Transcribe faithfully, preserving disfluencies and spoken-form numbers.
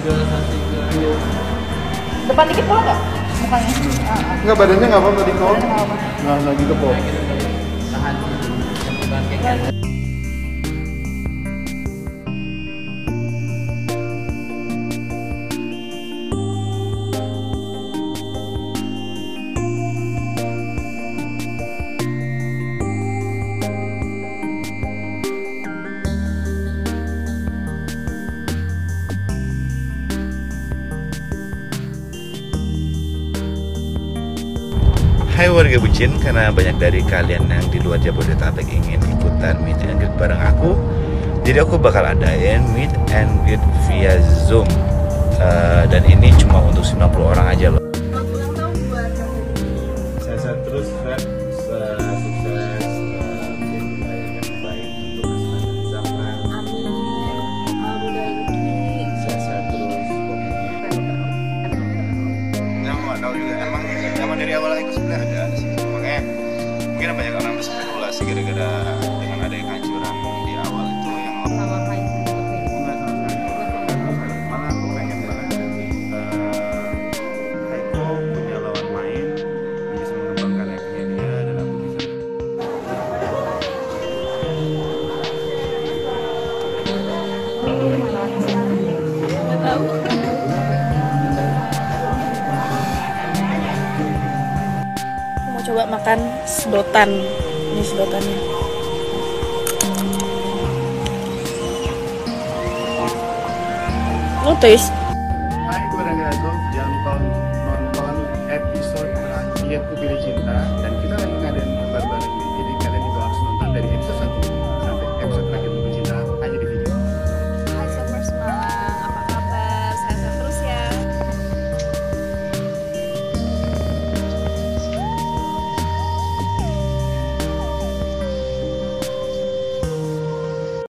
Depan dikit boleh nggak? Mukanya? Enggak, badannya nggak apa-apa tadi kok. Nah, nah gitu kok. Tahan. Bukan kayak Hai warga bucin, karena banyak dari kalian yang di luar Jabodetabek ingin ikutan meet and greet bareng aku, jadi aku bakal adain meet and greet via Zoom. Uh, dan ini cuma untuk sembilan puluh orang aja loh. Sehat terus, Fred. Sukses, menjadi pelayan yang baik untuk kesenangan zaman. Amin. Sehat terus, pokoknya. Yang mau tahu juga emang zaman dari awal aku sebenarnya ada sih, makanya mungkin banyak orang berspekulasi gara-gara dengan ada kehancuran di awal itu yang Sama kayak enggak sama sekali. Malah aku pengen banget uh, Haiko punya lawan main yang bisa mengembangkan actingnya dia dan aku bisa. nggak tahu. Mau coba makan sedotan. Ini sedotannya. Lo taste. Hai, gue Rani Rago. Jangan lupa nonton episode terakhir aku pilih